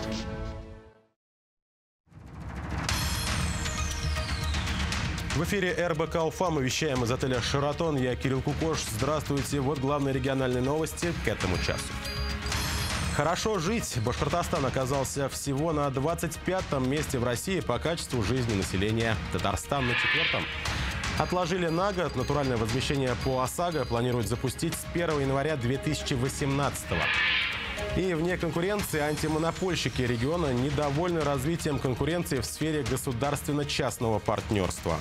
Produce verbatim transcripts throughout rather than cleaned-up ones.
В эфире эр бэ ка Уфа. Мы вещаем из отеля «Шератон». Я Кирилл Кукош. Здравствуйте. Вот главные региональные новости к этому часу. Хорошо жить. Башкортостан оказался всего на двадцать пятом месте в России по качеству жизни населения. Татарстан на четвертом. Отложили на год. Натуральное возмещение по ОСАГО планируют запустить с первого января две тысячи восемнадцатого. И вне конкуренции антимонопольщики региона недовольны развитием конкуренции в сфере государственно-частного партнерства.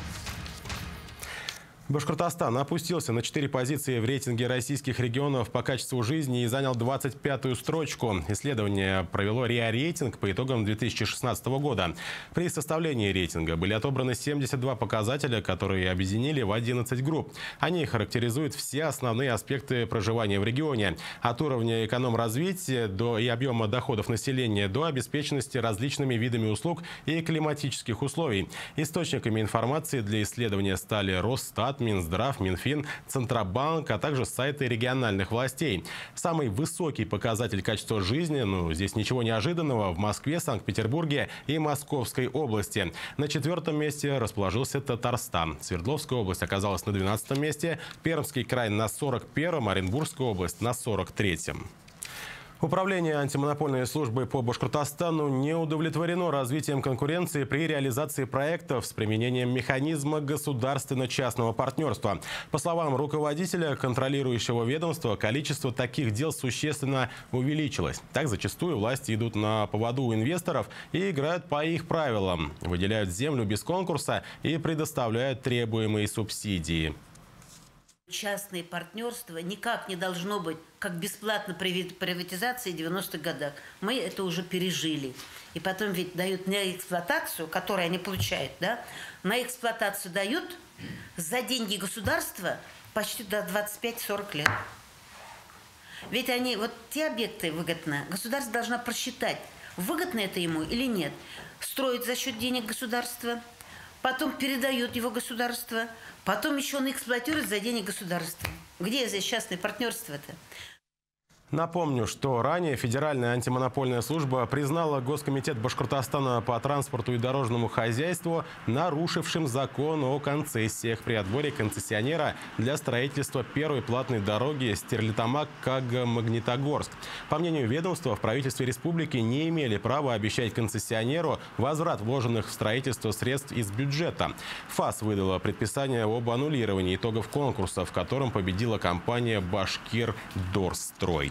Башкортостан опустился на четыре позиции в рейтинге российских регионов по качеству жизни и занял двадцать пятую строчку. Исследование провело РИА Рейтинг по итогам две тысячи шестнадцатого года. При составлении рейтинга были отобраны семьдесят два показателя, которые объединили в одиннадцать групп. Они характеризуют все основные аспекты проживания в регионе. От уровня эконом-развития до и объема доходов населения до обеспеченности различными видами услуг и климатических условий. Источниками информации для исследования стали Росстат, Минздрав, Минфин, Центробанк, а также сайты региональных властей. Самый высокий показатель качества жизни, ну, здесь ничего неожиданного, в Москве, Санкт-Петербурге и Московской области. На четвертом месте расположился Татарстан. Свердловская область оказалась на двенадцатом месте, Пермский край на сорок первом, Оренбургская область на сорок третьем. Управление антимонопольной службы по Башкортостану не удовлетворено развитием конкуренции при реализации проектов с применением механизма государственно-частного партнерства. По словам руководителя контролирующего ведомства, количество таких дел существенно увеличилось. Так зачастую власти идут на поводу у инвесторов и играют по их правилам, выделяют землю без конкурса и предоставляют требуемые субсидии. Частное партнерство никак не должно быть как бесплатно при приватизации в девяностых годах. Мы это уже пережили. И потом ведь дают на эксплуатацию, которую они получают, да, на эксплуатацию дают за деньги государства почти до двадцати пяти — сорока лет. Ведь они, вот те объекты выгодно, государство должно просчитать, выгодно это ему или нет. Строить за счет денег государства, потом передает его государство, потом еще он эксплуатирует за деньги государства. Где здесь частное партнерство-то? Напомню, что ранее Федеральная антимонопольная служба признала Госкомитет Башкортостана по транспорту и дорожному хозяйству нарушившим закон о концессиях при отборе концессионера для строительства первой платной дороги Стерлитамак-Кага-Магнитогорск. По мнению ведомства, в правительстве республики не имели права обещать концессионеру возврат вложенных в строительство средств из бюджета. ФАС выдала предписание об аннулировании итогов конкурса, в котором победила компания «Башкирдорстрой».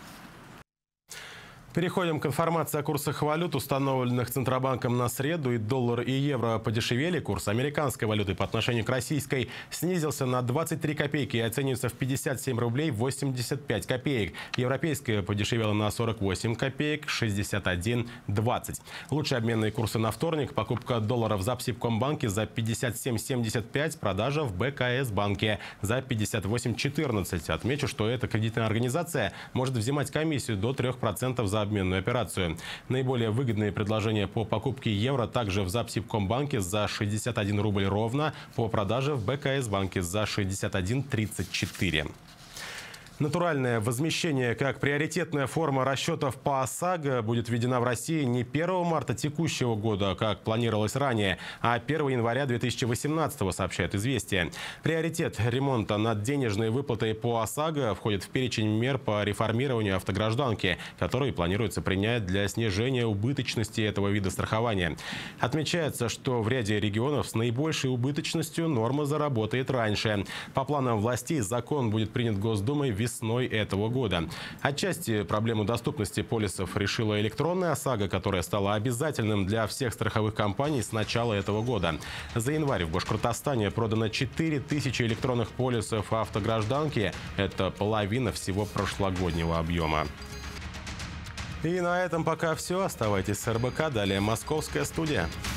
Переходим к информации о курсах валют, установленных Центробанком на среду. И доллар, и евро подешевели. Курс американской валюты по отношению к российской снизился на двадцать три копейки и оценивается в пятьдесят семь рублей восемьдесят пять копеек. Европейская подешевела на сорок восемь копеек, шестьдесят один двадцать. Лучшие обменные курсы на вторник. Покупка доллара в Запсибкомбанке за пятьдесят семь семьдесят пять, продажа в бэ ка эс банке за пятьдесят восемь четырнадцать. Отмечу, что эта кредитная организация может взимать комиссию до трёх процентов за обменную операцию. Наиболее выгодные предложения по покупке евро также в Запсибкомбанке за шестьдесят один рубль ровно, по продаже в бэ ка эс банке за шестьдесят один тридцать четыре. Натуральное возмещение как приоритетная форма расчетов по ОСАГО будет введена в России не первого марта текущего года, как планировалось ранее, а первого января две тысячи восемнадцатого, сообщает «Известия». Приоритет ремонта над денежной выплатой по ОСАГО входит в перечень мер по реформированию автогражданки, которые планируется принять для снижения убыточности этого вида страхования. Отмечается, что в ряде регионов с наибольшей убыточностью норма заработает раньше. По планам властей закон будет принят Госдумой весной этого года. Отчасти проблему доступности полисов решила электронная ОСАГО, которая стала обязательным для всех страховых компаний с начала этого года. За январь в Башкортостане продано четыре тысячи электронных полисов автогражданки. Это половина всего прошлогоднего объема. И на этом пока все. Оставайтесь с эр бэ ка. Далее «Московская студия».